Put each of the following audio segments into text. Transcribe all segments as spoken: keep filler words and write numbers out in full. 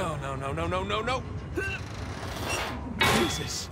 No, no, no, no, no, no, no! Jesus!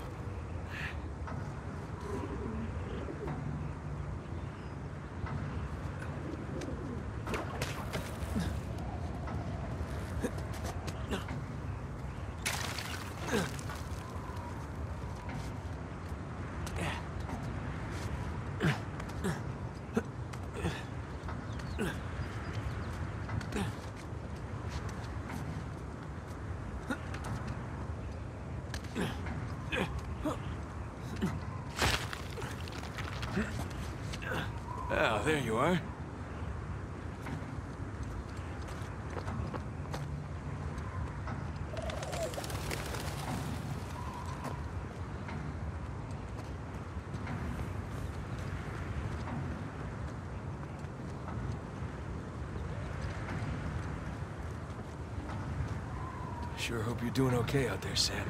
Oh, there you are. Sure hope you're doing okay out there, Sam.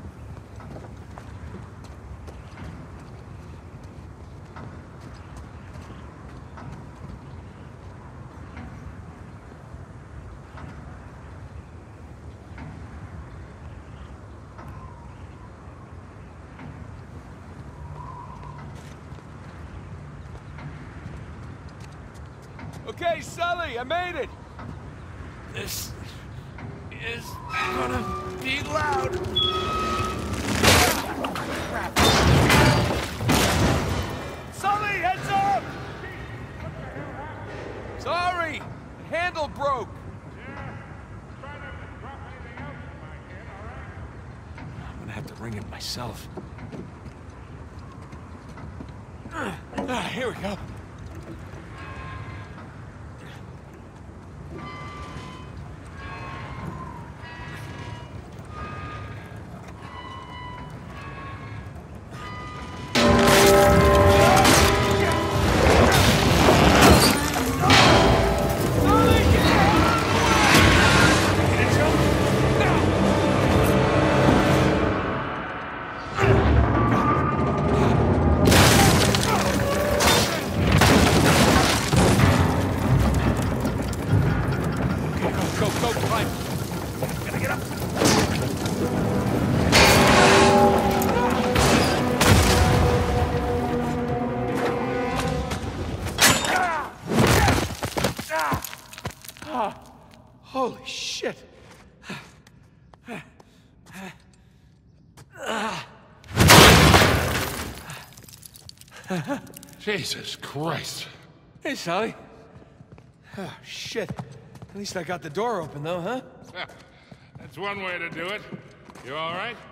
Okay, Sully, I made it! This is gonna be loud. Crap. Sully, heads up! Sorry, the handle broke. Yeah, try not to drop anything else in my head, all right? I'm gonna have to ring it myself. Ah, here we go. Go, go, climb. Gotta get up. Ah, holy shit. Jesus Christ. Hey, Sully. Oh, shit. At least I got the door open, though, huh? That's one way to do it. You all right?